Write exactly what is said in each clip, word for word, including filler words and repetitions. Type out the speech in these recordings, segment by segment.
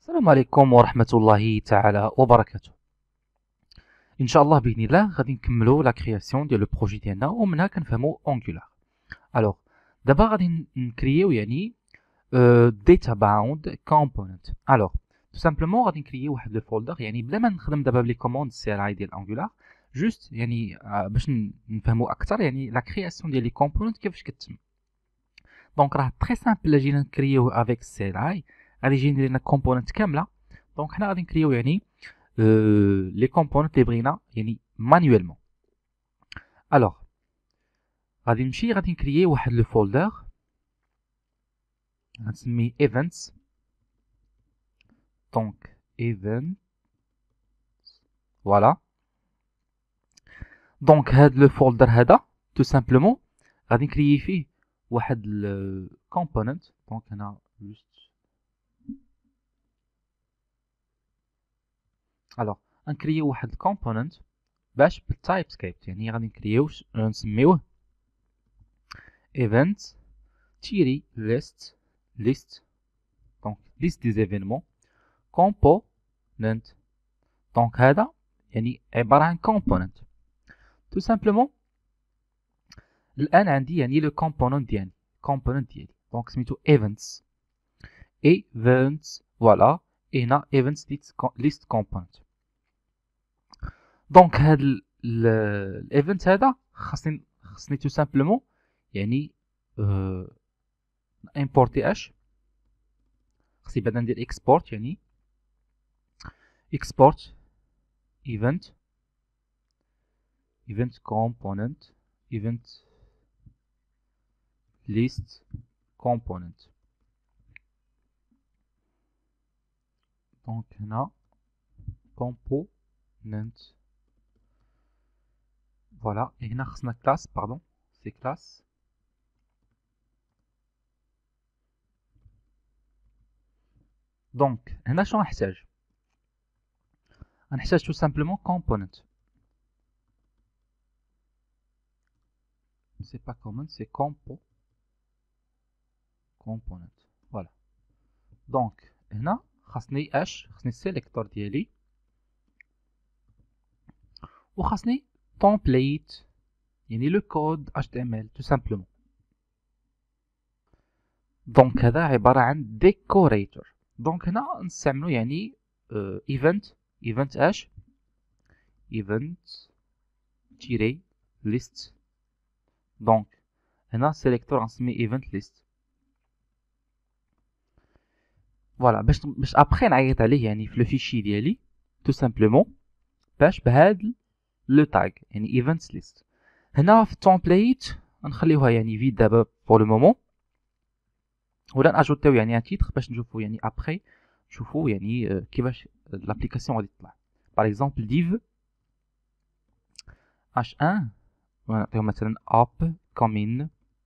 السلام عليكم ورحمة الله تعالى وبركاته. ان شاء الله باذن الله غادي نكملوا لا كرياسيون ديال لو بروجي ديالنا ومنها كنفهموا اونغولار. الوغ دابا غادي نكرييو يعني داتا باوند كومبوننت. الوغ تو سامبلومون غادي نكرييو واحد لو فولدر، يعني بلا ما نخدم دابا بلي كوموند سي ال اي ديال اونغولار، جوست يعني باش نفهموا اكثر يعني لا كرياسيون ديال لي كومبوننت كيفاش كتتم. دونك راه تري سامبل جينا نكرييو افيك سي ال اي، غادي يجي ندير لنا كومبوننت كامله. دونك حنا غادي نكرييو يعني لي كومبوننت اللي بغينا يعني مانيوالمون. الوغ غادي نمشي غادي نكريي واحد لو فولدر غنسميه ايفنتس. دونك ايفنت فوالا. دونك هاد لو فولدر هذا تو سامبلومون غادي نكريي فيه واحد الكومبوننت. دونك هنا جوست الوغ غنكرييو واحد الكومبوننت باش بالتايب سكريبت، يعني غادي نكرييو نسميوه event تيري list list دونك list des événements component. دونك هذا يعني عبارة عن component tout simplement. الآن عندي يعني لو component ديالي component ديالي دونك سميتو events events فوالا. هنا events list component. دونك هاد الايفنت هذا خاصني خاصني tout simplement يعني أه امبورتي اش خصني بعدا ندير اكسبورت، يعني اكسبورت ايفنت ايفنت كومبوننت ايفنت ليست كومبوننت. دونك هنا كومبوننت فوالا. هنا خصنا كلاس باردون سي كلاس. دونك هنا شنو نحتاج؟ غنحتاج تو سامبلومون كومبوننت سي با كومون سي كومبو كومبوننت فوالا. دونك هنا خاصني اش خاصني السيليكتور ديالي وخاصني template يعني لو كود اش تي ام ال تو سامبلومون. دونك هذا عبارة عن ديكوريتور. دونك هنا نستعملو يعني ايفنت ايفنت اش ايفنت تيري ليست. دونك هنا سيليكتور غنسميه ايفنت ليست فوالا باش باش ابخي نعيط عليه يعني في لو فيشي ديالي تو سامبلومون باش بهاد لو تاغ يعني ايفنت ليست. هنا في التمبليت نخليوها يعني فيد دابا بور لو مومون، ولا ناجوتيو يعني ان تيتر باش نشوفو يعني ابخي نشوفو يعني كيفاش لابليكاسيون غادي تطلع. باغ اكزومبل ديف اش واحد ونعطيو مثلا اب كومين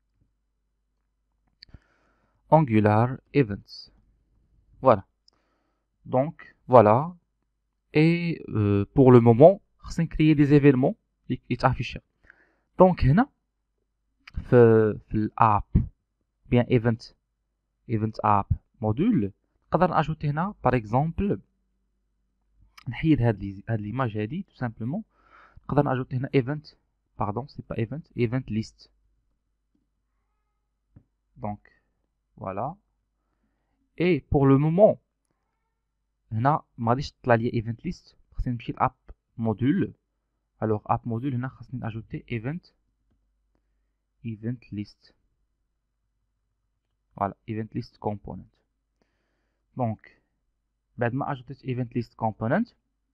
angular events voilà. Donc voilà, et euh, pour le moment خصني créer des événements اللي يتافيشوا. دونك هنا في في الاب بيان ايفنت ايفنت اب موديول نقدر ناجوتي هنا باغ اكزومبل نحيد هاد هاد ليماج هادي تو سامبلومون. نقدر ناجوتي هنا ايفنت باردون سي با ايفنت ايفنت ليست. دونك فوالا اي بور لو مومون هنا ما غاديش تطلع لي ايفنت ليست، خصني نمشي لاب موديول. الوغ اب موديول هنا خاصني ناجوتي ايفنت ايفنت ليست فوالا ايفنت ليست كومبوننت. دونك بعد ما اجوتيت ايفنت ليست كومبوننت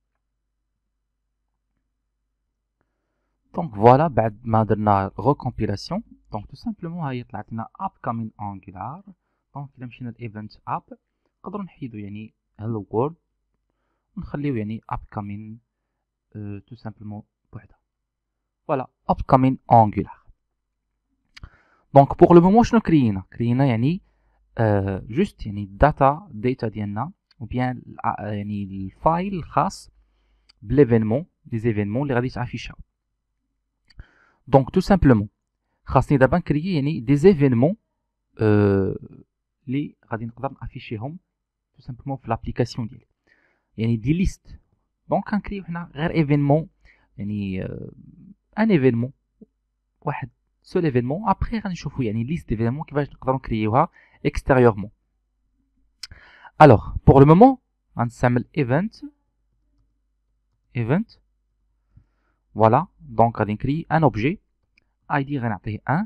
دونك فوالا بعد ما درنا ريكومبيلاسيون دونك تو سامبلومون هاهي طلعت لنا اب كامين انجولار. دونك الا مشينا لايفنت اب نقدروا نحيدو يعني هلو وورد ونخليو يعني اب كامين تو سامبلومون بوحدها فوالا اب كامين انجولار. دونك بوغ لو مومون شنو كريينا كريينا يعني جوست يعني الداتا داتا ديالنا او بيان يعني الفايل الخاص بليفينمون لي زيفينمون اللي غادي يتافيشاو. دونك تو سامبلومون خاصني دابا نكريي يعني دي زيفينمون اللي غادي نقدر نافيشيهم tout simplement في l'application ديالي يعني دي liste donc كنكريو حنا غير événement يعني ان événement واحد seul événement après غنشوفوا يعني liste d'événements كيفاش نقدروا نكريوها extérieurement. alors pour le moment غنستعمل event event voilà donc غادي نكري un objet id غنعطيه un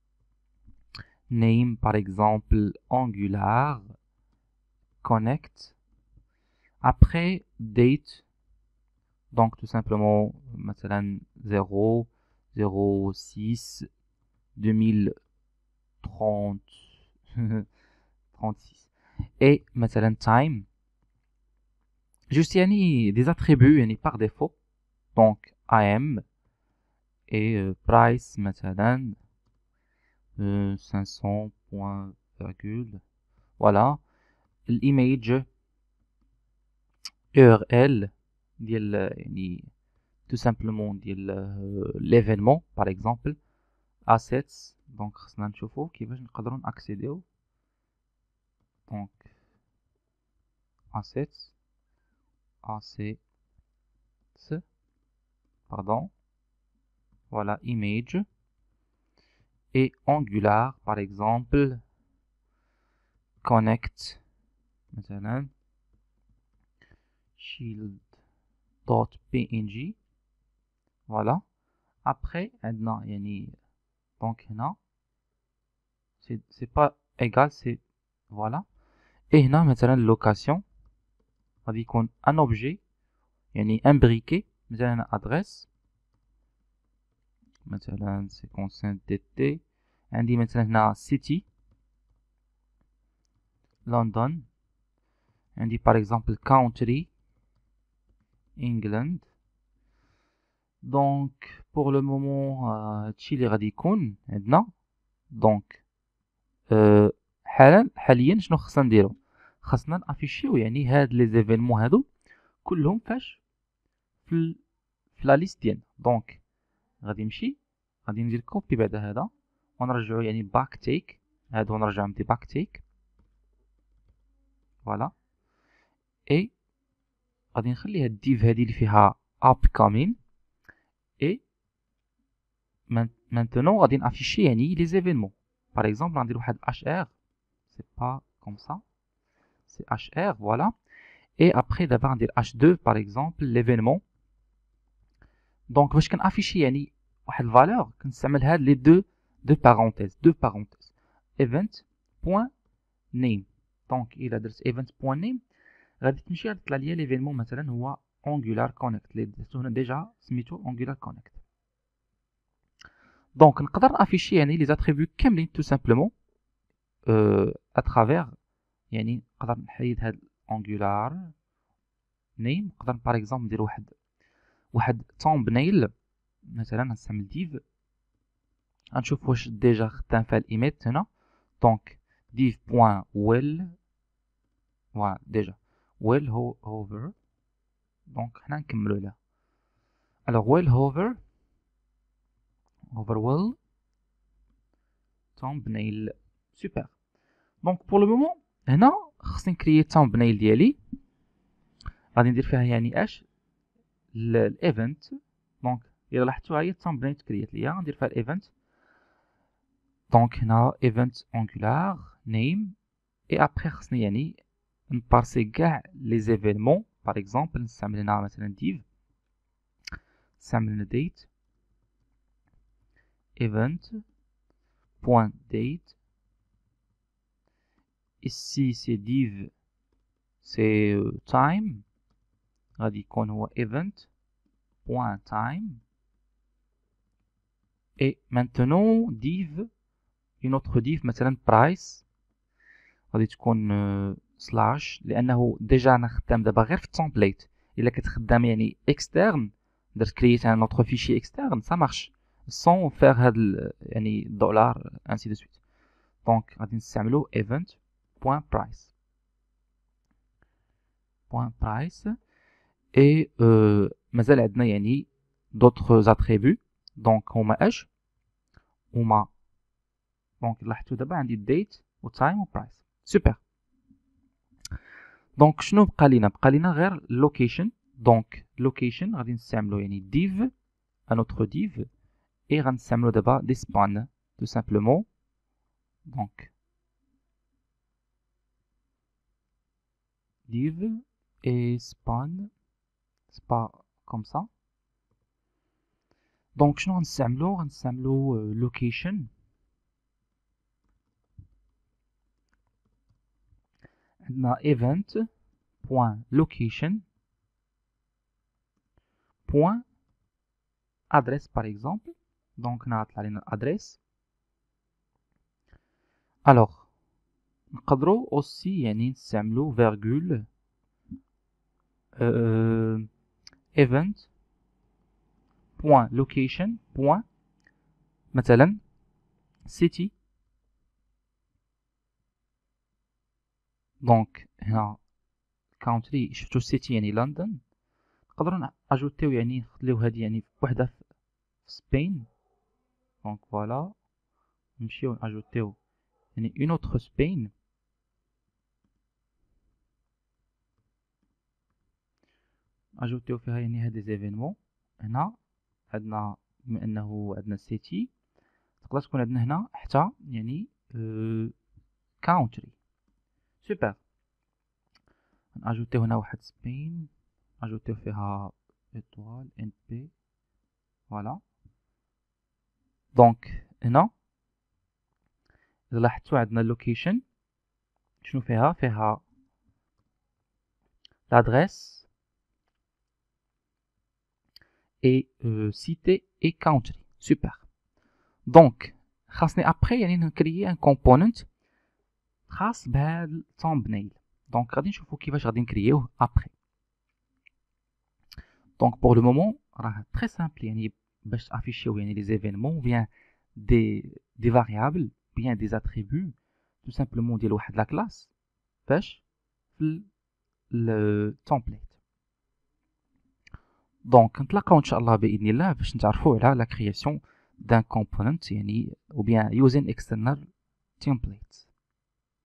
name par exemple Angular connect après date donc tout simplement مثلا zéro zéro six deux mille trente trente-six et مثلا time juste يعني des attributs يعني par défaut donc am et euh, price مثلا euh, cinq cents point virgule voilà l'image U R L ديال يعني tout simplement ديال l'événement par exemple assets donc خصنا نشوفو كيفاش نقدروا ناكسيديو donc assets assets pardon voilà image et Angular par exemple connect مثلا shield.png voilà après عندنا يعني donc هنا c'est c'est pas égal c'est voilà et هنا مثلا location غادي يكون un objet يعني un briquet مثلا adresse مثلا cinquante-cinq D T عندي مثلا هنا city London عندي par exemple country England donc pour le moment هادشي اللي غادي يكون عندنا donc أه حالا حاليا شنو خصنا نديرو خصنا نافيشيو يعني هاد لي زيفينمون هادو كلهم فاش في في لا ليست ديالنا دونك غادي نمشي غادي ندير كوبي بعد هذا ونرجعو يعني باك تيك هادو نرجع ندير باك تيك فوالا اي غادي نخلي هاد الديف هادي اللي فيها اب كامين اي maintenant غادي نافيشي يعني لي زيفينمون par exemple غندير واحد hr c'est pas comme ça c'est hr voilà et après d'abord غندير h deux par exemple l'événement donc باش كنافيشي يعني واحد الفالور كنستعمل هاد لي دو دو parenthèses دو parenthèses event point name donc الا درت event point name غادي تمشي غادي تطلع ليا ليفينمون مثلا هو Angular Connect اللي درتو هنا ديجا سميتو Angular Connect دونك نقدر افيشي يعني لي زاتريبيو كاملين تو سامبلومون ا ترافير يعني نقدر نحيد هاد Angular name نقدر باغ اكزومبل ندير واحد واحد thumbnail مثلا نستعمل div غنشوف واش ديجا خدام فيها الايميت هنا دونك div point well فوالا ديجا well hover دونك حنا نكملو لها alors well hover hover well thumbnail super دونك pour le moment هنا خصني نكريي thumbnail ديالي غادي ندير فيها يعني اش الايفنت دونك الا لاحظتوا هي thumbnail تكريات ليا غندير فيها الايفنت دونك هنا event angular name et après خصني يعني نبارسي كاع لي زيفينمون باغ اكزومبل نستعمل هنا مثلا div نستعمل هنا date event point date ici c'est div c'est time غادي يكون هو event point time et maintenant div une autre div مثلا price غادي تكون سلاش لانه ديجا انا خدام دابا غير في التمبليت الا كنت خدام يعني اكسترن درت كرييت ان اوتر فيشي اكسترن سا مارش سون فير هاد يعني دولار انسي دو سويت دونك غادي نستعملو event point price point price اي مازال عندنا يعني دوطخ زاتريبيو دونك هما اش هما دونك لاحظتوا دابا عندي الديت و time و price سوبر دونك شنو بقى لينا؟ بقى لينا غير لوكيشن. دونك لوكيشن غادي نستعملو يعني div un autre div et غنستعملو دابا دي span tout simplement. donc div et span c'est pas comme ça. donc شنو غنستعملو؟ غنستعملو location عندنا event point location point adresse par exemple. donc هنا غطلع لينا الادريس. alors نقدروا aussi يعني نستعملو virgule euh, event point location point مثلا city. دونك هنا country شفتو city يعني لندن. نقدروا اجوتيو يعني نخليو هادي يعني وحده في سبين. دونك فوالا نمشيو ناجوتيو يعني اون اوتر سبين. اجوتيو فيها يعني هاد لي زيفينمون. هنا عندنا بما انه عندنا سيتي تقدر تكون عندنا هنا حتى يعني كاونتري. سوبر. ناجوتيو هنا واحد سبين اجوتيو فيها ايطوال ان بي. فوالا. دونك هنا اذا لاحظتوا عندنا اللوكيشن شنو فيها؟ فيها l'adresse et euh, cité et country. super. دونك خاصني ابري يعني نكريي ان كومبوننت خاص بهاد الثامبنيل. دونك غادي نشوفو كيفاش غادي نكرييوه ابري. دونك بور لو مومون راه تري سامبل يعني باش تافيشيو يعني لي زيفينمون بيان دي دي فاريابل بيان دي اتريبيو tout simplement ديال واحد لا كلاس باش في التمبليت. دونك نتلاقاو ان شاء الله باذن الله باش نتعرفوا على لا كرياسيون دان كومبوننت يعني ou bien using external templates.